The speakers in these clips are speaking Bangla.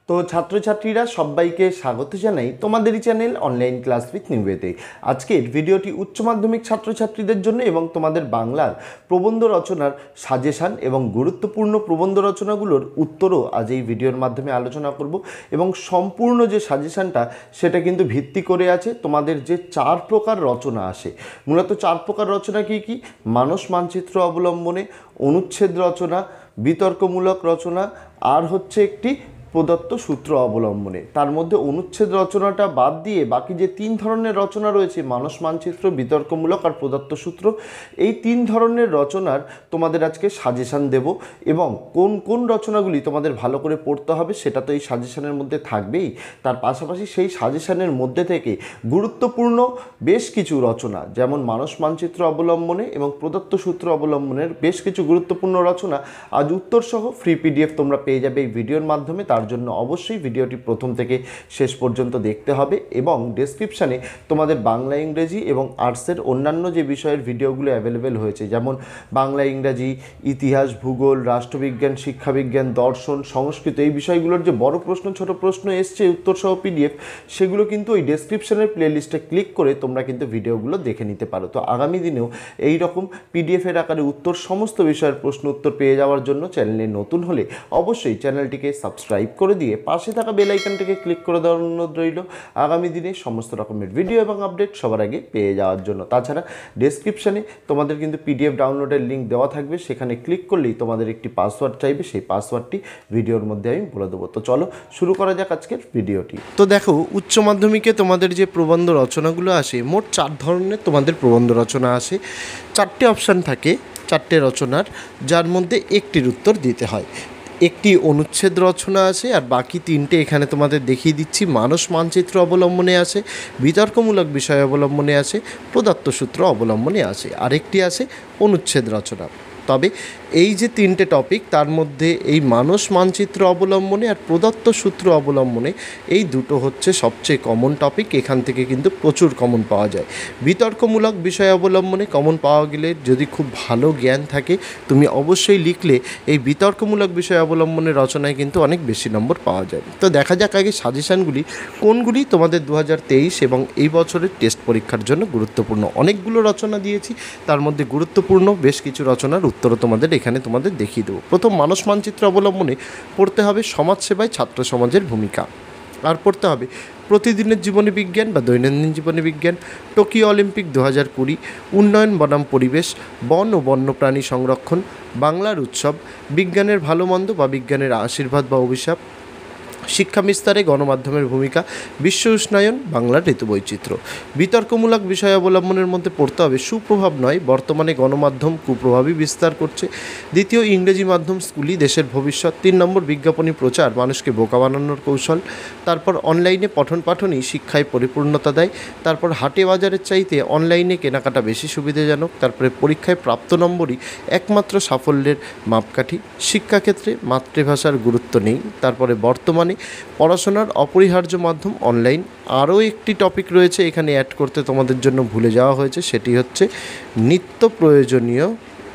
তো ছাত্রছাত্রীরা সবাইকে স্বাগত জানাই তোমাদেরই চ্যানেল অনলাইন ক্লাস উইথ নিবেতে। আজকের ভিডিওটি উচ্চ মাধ্যমিক ছাত্রছাত্রীদের জন্য এবং তোমাদের বাংলার প্রবন্ধ রচনার সাজেশান এবং গুরুত্বপূর্ণ প্রবন্ধ রচনাগুলোর উত্তরও আজ এই ভিডিওর মাধ্যমে আলোচনা করব। এবং সম্পূর্ণ যে সাজেশানটা সেটা কিন্তু ভিত্তি করে আছে তোমাদের যে 4 প্রকার রচনা আসে। মূলত 4 প্রকার রচনা কি কি? মানস মানচিত্র অবলম্বনে, অনুচ্ছেদ রচনা, বিতর্কমূলক রচনা, আর হচ্ছে একটি প্রদত্ত সূত্র অবলম্বনে। তার মধ্যে অনুচ্ছেদ রচনাটা বাদ দিয়ে বাকি যে 3 ধরনের রচনা রয়েছে, মানস মানচিত্র, বিতর্কমূলক আর প্রদত্ত সূত্র, এই 3 ধরনের রচনার তোমাদের আজকে সাজেশান দেব। এবং কোন কোন রচনাগুলি তোমাদের ভালো করে পড়তে হবে সেটা তো এই সাজেশানের মধ্যে থাকবেই। তার পাশাপাশি সেই সাজেশানের মধ্যে থেকে গুরুত্বপূর্ণ বেশ কিছু রচনা, যেমন মানস মানচিত্র অবলম্বনে এবং প্রদত্ত সূত্র অবলম্বনের বেশ কিছু গুরুত্বপূর্ণ রচনা আজ উত্তরসহ ফ্রি পিডিএফ তোমরা পেয়ে যাবে এই ভিডিওর মাধ্যমে। তার জন্য অবশ্যই ভিডিওটি প্রথম থেকে শেষ পর্যন্ত দেখতে হবে। এবং ডেসক্রিপশানে তোমাদের বাংলা, ইংরেজি এবং আর্টসের অন্যান্য যে বিষয়ের ভিডিওগুলো অ্যাভেলেবেল হয়েছে, যেমন বাংলা, ইংরাজি, ইতিহাস, ভূগোল, রাষ্ট্রবিজ্ঞান, শিক্ষাবিজ্ঞান, দর্শন, সংস্কৃত, এই বিষয়গুলোর যে বড় প্রশ্ন ছোট প্রশ্ন এসছে উত্তরসহ পিডিএফ, সেগুলো কিন্তু ওই ডেসক্রিপশানের প্লেলিস্টে ক্লিক করে তোমরা কিন্তু ভিডিওগুলো দেখে নিতে পারো। তো আগামী দিনেও এই রকম পিডিএফের আকারে উত্তর সমস্ত বিষয়ের প্রশ্ন উত্তর পেয়ে যাওয়ার জন্য চ্যানেলে নতুন হলে অবশ্যই চ্যানেলটিকে সাবস্ক্রাইব করে দিয়ে পাশে থাকা বেল আইকনটিকে ক্লিক করে দেওয়ার অনুরোধ রইল আগামী দিনে সমস্ত রকমের ভিডিও এবং আপডেট সবার আগে পেয়ে যাওয়ার জন্য। তাছাড়া ডেসক্রিপশানে তোমাদের কিন্তু পিডিএফ ডাউনলোডের লিঙ্ক দেওয়া থাকবে, সেখানে ক্লিক করলেই তোমাদের একটি পাসওয়ার্ড চাইবে, সেই পাসওয়ার্ডটি ভিডিওর মধ্যে আমি বলে দেবো। তো চলো শুরু করা যাক আজকের ভিডিওটি। তো দেখো, উচ্চ মাধ্যমিকে তোমাদের যে প্রবন্ধ রচনাগুলো আসে, মোট 4 ধরনের তোমাদের প্রবন্ধ রচনা আসে। 4টে অপশান থাকে 4টে রচনার, যার মধ্যে একটির উত্তর দিতে হয়। একটি অনুচ্ছেদ রচনা আছে, আর বাকি 3টে এখানে তোমাদের দেখিয়ে দিচ্ছি। মানস মানচিত্র অবলম্বনে আছে, বিতর্কমূলক বিষয় অবলম্বনে আছে, প্রদত্ত সূত্র অবলম্বনে আছে, আরেকটি আছে অনুচ্ছেদ রচনা। তবে এই যে 3টে টপিক, তার মধ্যে এই মানস মানচিত্র অবলম্বনে আর প্রদত্ত সূত্র অবলম্বনে এই দুটো হচ্ছে সবচেয়ে কমন টপিক। এখান থেকে কিন্তু প্রচুর কমন পাওয়া যায়। বিতর্কমূলক বিষয় অবলম্বনে কমন পাওয়া গেলে, যদি খুব ভালো জ্ঞান থাকে, তুমি অবশ্যই লিখলে এই বিতর্কমূলক বিষয় অবলম্বনের রচনায় কিন্তু অনেক বেশি নম্বর পাওয়া যায়। তো দেখা যাক আগে সাজেশানগুলি কোনগুলি তোমাদের 2023 এবং এই বছরের টেস্ট পরীক্ষার জন্য গুরুত্বপূর্ণ। অনেকগুলো রচনা দিয়েছি, তার মধ্যে গুরুত্বপূর্ণ বেশ কিছু রচনার উত্তরও তোমাদের দেখিয়ে দেবো। প্রথম, মানস মানচিত্র অবলম্বনে পড়তে হবে সমাজসেবায় ছাত্র সমাজের ভূমিকা। আর পড়তে হবে প্রতিদিনের জীবনে বিজ্ঞান বা দৈনন্দিন জীবনে বিজ্ঞান, টোকিও অলিম্পিক 2020, উন্নয়ন বনাম পরিবেশ, বন ও বন্যপ্রাণী সংরক্ষণ, বাংলার উৎসব, বিজ্ঞানের ভালো মন্দ বা বিজ্ঞানের আশীর্বাদ বা অভিশাপ, শিক্ষা বিস্তারে গণমাধ্যমের ভূমিকা, বিশ্ব উষ্ণায়ন, বাংলার ঋতুবৈচিত্র্য। বিতর্কমূলক বিষয় অবলম্বনের মধ্যে পড়তে হবে সুপ্রভাব নয়, বর্তমানে গণমাধ্যম কুপ্রভাবই বিস্তার করছে। দ্বিতীয়, ইংরেজি মাধ্যম স্কুলই দেশের ভবিষ্যৎ। 3 নম্বর, বিজ্ঞাপনী প্রচার মানুষকে বোকা বানানোর কৌশল। তারপর, অনলাইনে পঠন পাঠনই শিক্ষায় পরিপূর্ণতা দেয়। তারপর, হাটে বাজারের চাইতে অনলাইনে কেনাকাটা বেশি সুবিধাজনক। তারপরে, পরীক্ষায় প্রাপ্ত নম্বরই একমাত্র সাফল্যের মাপকাঠি। শিক্ষাক্ষেত্রে মাতৃভাষার গুরুত্ব নেই। তারপরে, বর্তমানে পড়াশোনার অপরিহার্য মাধ্যম অনলাইন। আরও একটি টপিক রয়েছে এখানে অ্যাড করতে তোমাদের জন্য ভুলে যাওয়া হয়েছে, সেটি হচ্ছে নিত্য প্রয়োজনীয়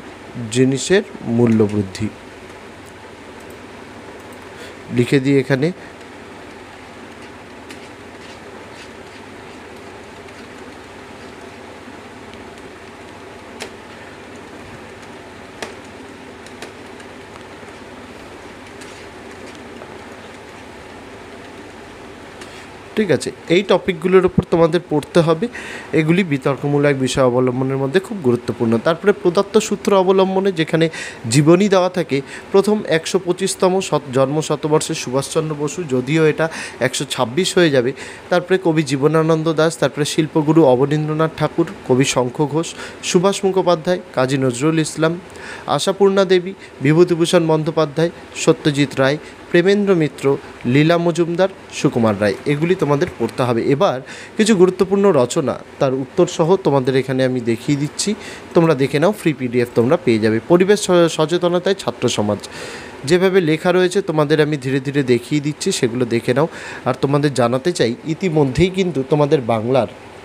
জিনিসের মূল্যবৃদ্ধি। লিখে দিই এখানে। ঠিক আছে, এই টপিকগুলোর উপর তোমাদের পড়তে হবে। এগুলি বিতর্কমূলক বিষয় অবলম্বনের মধ্যে খুব গুরুত্বপূর্ণ। তারপরে প্রদত্ত সূত্র অবলম্বনে যেখানে জীবনী দেওয়া থাকে, প্রথম 125তম জন্ম শতবর্ষে সুভাষচন্দ্র বসু, যদিও এটা 126 হয়ে যাবে। তারপরে কবি জীবনানন্দ দাশ, তারপরে শিল্পগুরু অবনীন্দ্রনাথ ঠাকুর, কবি শঙ্খ ঘোষ, সুভাষ মুখোপাধ্যায়, কাজী নজরুল ইসলাম, আশাপূর্ণা দেবী, বিভূতিভূষণ বন্দ্যোপাধ্যায়, সত্যজিৎ রায়, প্রেমেন্দ্র মিত্র, লীলা মজুমদার, সুকুমার রায়, এগুলি তোমাদের পড়তে হবে। এবার কিছু গুরুত্বপূর্ণ রচনা, তার উত্তরসহ তোমাদের এখানে আমি দেখিয়ে দিচ্ছি, তোমরা দেখে নাও, ফ্রি পিডিএফ তোমরা পেয়ে যাবে। পরিবেশ সচেতনতায় ছাত্র সমাজ, যেভাবে লেখা রয়েছে তোমাদের আমি ধীরে ধীরে দেখিয়ে দিচ্ছি, সেগুলো দেখে নাও। আর তোমাদের জানাতে চাই, ইতিমধ্যেই কিন্তু তোমাদের বাংলার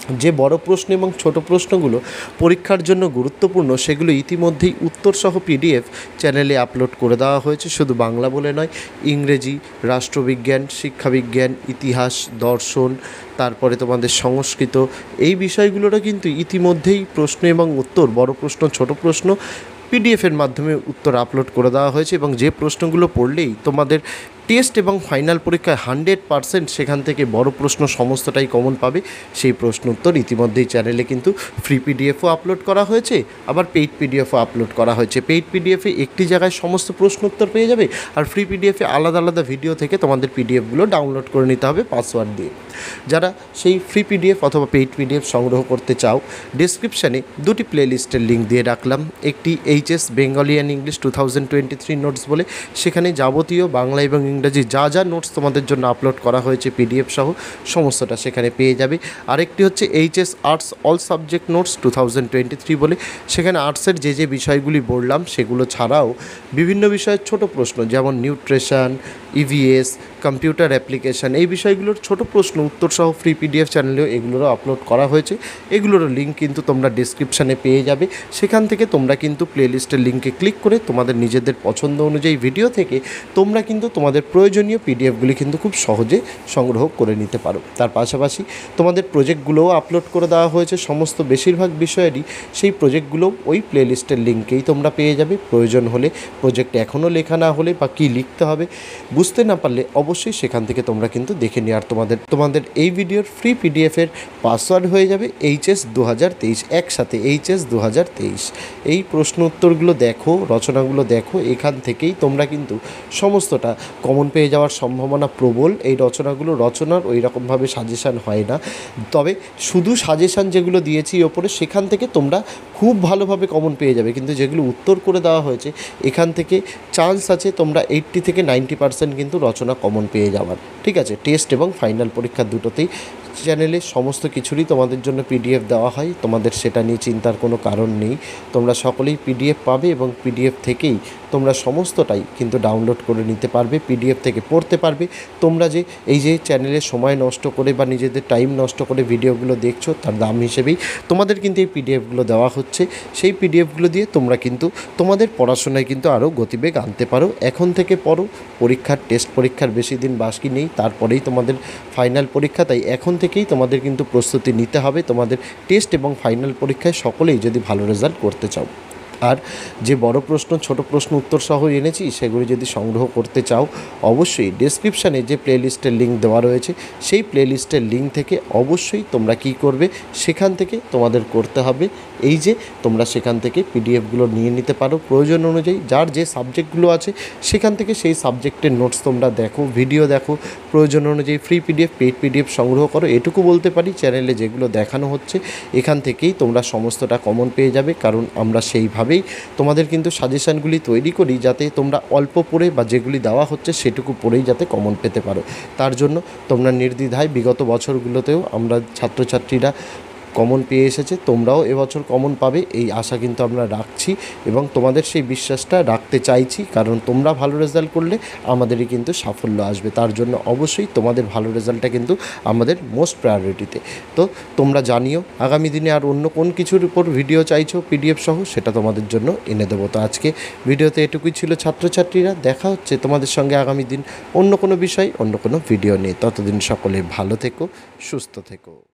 যে বড় প্রশ্ন এবং ছোট প্রশ্নগুলো পরীক্ষার জন্য গুরুত্বপূর্ণ সেগুলো ইতিমধ্যেই উত্তরসহ পিডিএফ চ্যানেলে আপলোড করে দেওয়া হয়েছে। শুধু বাংলা বলে নয়, ইংরেজি, রাষ্ট্রবিজ্ঞান, শিক্ষাবিজ্ঞান, ইতিহাস, দর্শন, তারপরে তোমাদের সংস্কৃত, এই বিষয়গুলোরও কিন্তু ইতিমধ্যেই প্রশ্ন এবং উত্তর, বড় প্রশ্ন, ছোট প্রশ্ন পিডিএফের মাধ্যমে উত্তর আপলোড করে দেওয়া হয়েছে। এবং যে প্রশ্নগুলো পড়লেই তোমাদের টেস্ট এবং ফাইনাল পরীক্ষায় 100% সেখান থেকে বড় প্রশ্ন সমস্তটাই কমন পাবে, সেই প্রশ্ন উত্তর ইতিমধ্যেই চ্যানেলে কিন্তু ফ্রি পিডিএফও আপলোড করা হয়েছে, আবার পেইড পিডিএফও আপলোড করা হয়েছে। পেইড পিডিএফে একটি জায়গায় সমস্ত প্রশ্ন উত্তর পেয়ে যাবে, আর ফ্রি পিডিএফে আলাদা আলাদা ভিডিও থেকে তোমাদের পিডিএফগুলো ডাউনলোড করে নিতে হবে পাসওয়ার্ড দিয়ে। যারা সেই ফ্রি পিডিএফ অথবা পেইড পিডিএফ সংগ্রহ করতে চাও, ডেসক্রিপশানে দুটি প্লেলিস্টের লিঙ্ক দিয়ে রাখলাম। একটি HS Bengali and English 2023 notes বলে, সেখানে যাবতীয় বাংলা এবং ইংরাজি যা যা নোটস তোমাদের জন্য আপলোড করা হয়েছে পিডিএফ সহ সমস্তটা সেখানে পেয়ে যাবে। আরেকটি হচ্ছে HS arts all subject notes 2023 বলে, সেখানে আর্টসের যে যে বিষয়গুলি বললাম সেগুলো ছাড়াও বিভিন্ন বিষয়ের ছোট প্রশ্ন, যেমন নিউট্রিশন, ইভিএস, কম্পিউটার অ্যাপ্লিকেশান, এই বিষয়গুলোর ছোট প্রশ্ন উত্তর সহ ফ্রি পিডিএফ চ্যানেলেও এগুলোরও আপলোড করা হয়েছে। এগুলোরও লিঙ্ক কিন্তু তোমরা ডেসক্রিপশানে পেয়ে যাবে। সেখান থেকে তোমরা কিন্তু প্লেলিস্টের লিঙ্কে ক্লিক করে তোমাদের নিজেদের পছন্দ অনুযায়ী ভিডিও থেকে তোমরা কিন্তু তোমাদের প্রয়োজনীয় পিডিএফগুলি কিন্তু খুব সহজে সংগ্রহ করে নিতে পারো। তার পাশাপাশি তোমাদের প্রজেক্টগুলোও আপলোড করে দেওয়া হয়েছে। সমস্ত বেশিরভাগ বিষয়েরই সেই প্রজেক্টগুলো ওই প্লেলিস্টের লিঙ্কেই তোমরা পেয়ে যাবে। প্রয়োজন হলে, প্রজেক্ট এখনও লেখা না হলে বা কী লিখতে হবে বুঝতে না পারলে অবশ্যই সেখান থেকে তোমরা কিন্তু দেখে নিও। আর তোমাদের এই ভিডিওর ফ্রি পিডিএফের পাসওয়ার্ড হয়ে যাবে এইচএস 2023, একসাথে এইচএস 2023। এই প্রশ্ন উত্তরগুলো দেখো, রচনাগুলো দেখো, এখান থেকেই তোমরা কিন্তু সমস্তটা কমন পেয়ে যাওয়ার সম্ভাবনা প্রবল। এই রচনার ওই রকমভাবে সাজেশান হয় না, তবে শুধু সাজেশান যেগুলো দিয়েছি ওপরে সেখান থেকে তোমরা খুব ভালোভাবে কমন পেয়ে যাবে। কিন্তু যেগুলো উত্তর করে দেওয়া হয়েছে এখান থেকে চান্স আছে তোমরা 80 থেকে 90% কিন্তু রচনা কমন পেয়ে যাওয়ার। ঠিক আছে, টেস্ট এবং ফাইনাল পরীক্ষা দুটোতেই চ্যানেলে সমস্ত কিছুরই তোমাদের জন্য পিডিএফ দেওয়া হয়, তোমাদের সেটা নিয়ে চিন্তার কোনো কারণ নেই। তোমরা সকলেই পিডিএফ পাবে এবং পিডিএফ থেকেই তোমরা সমস্তটাই কিন্তু ডাউনলোড করে নিতে পারবে, পিডিএফ থেকে পড়তে পারবে। তোমরা যে এই যে চ্যানেলে সময় নষ্ট করে বা নিজেদের টাইম নষ্ট করে ভিডিওগুলো দেখছো, তার দাম হিসেবেই তোমাদের কিন্তু এই পিডিএফগুলো দেওয়া হচ্ছে। সেই পিডিএফগুলো দিয়ে তোমরা কিন্তু তোমাদের পড়াশোনায় কিন্তু আরও গতিবেগ আনতে পারো। এখন থেকে পড়ো, টেস্ট পরীক্ষার বেশি দিন বাকি নেই, তারপরেই তোমাদের ফাইনাল পরীক্ষা। তাই এখন থেকেই তোমাদের কিন্তু প্রস্তুতি নিতে হবে তোমাদের টেস্ট এবং ফাইনাল পরীক্ষায় সকলেই যদি ভালো রেজাল্ট করতে চাও। আর যে বড় প্রশ্ন, ছোট প্রশ্ন উত্তর সহ এনেছি সেগুলি যদি সংগ্রহ করতে চাও, অবশ্যই ডেসক্রিপশানে যে প্লেলিস্টের লিঙ্ক দেওয়া রয়েছে সেই প্লেলিস্টের লিঙ্ক থেকে অবশ্যই তোমরা কী করবে, সেখান থেকে তোমাদের করতে হবে এই যে তোমরা সেখান থেকে পিডিএফগুলো নিয়ে নিতে পারো প্রয়োজন অনুযায়ী। যার যে সাবজেক্টগুলো আছে সেখান থেকে সেই সাবজেক্টের নোটস তোমরা দেখো, ভিডিও দেখো, প্রয়োজন অনুযায়ী ফ্রি পিডিএফ, পেইড পিডিএফ সংগ্রহ করো। এটুকু বলতে পারি, চ্যানেলে যেগুলো দেখানো হচ্ছে এখান থেকেই তোমরা সমস্তটা কমন পেয়ে যাবে। কারণ আমরা সেইভাবেই তোমাদের কিন্তু সাজেশানগুলি তৈরি করি যাতে তোমরা অল্প পড়ে বা যেগুলি দেওয়া হচ্ছে সেটুকু পড়েই যাতে কমন পেতে পারো। তার জন্য তোমরা নির্দ্বিধায়, বিগত বছরগুলোতেও আমরা ছাত্রছাত্রীরা কমন পেয়ে এসেছে, তোমরাও এবছর কমন পাবে এই আশা কিন্তু আমরা রাখছি এবং তোমাদের সেই বিশ্বাসটা রাখতে চাইছি। কারণ তোমরা ভালো রেজাল্ট করলে আমাদেরই কিন্তু সাফল্য আসবে। তার জন্য অবশ্যই তোমাদের ভালো রেজাল্টটা কিন্তু আমাদের মোস্ট প্রায়োরিটিতে। তো তোমরা জানিও আগামী দিনে আর অন্য কোন কিছুর উপর ভিডিও চাইছো পিডিএফ সহ, সেটা তোমাদের জন্য এনে দেবো। তো আজকে ভিডিওতে এটুকুই ছিল ছাত্রছাত্রীরা। দেখা হচ্ছে তোমাদের সঙ্গে আগামী দিন অন্য কোনো বিষয়, অন্য কোনো ভিডিও নিয়ে। ততদিন সকলে ভালো থেকো, সুস্থ থেকো।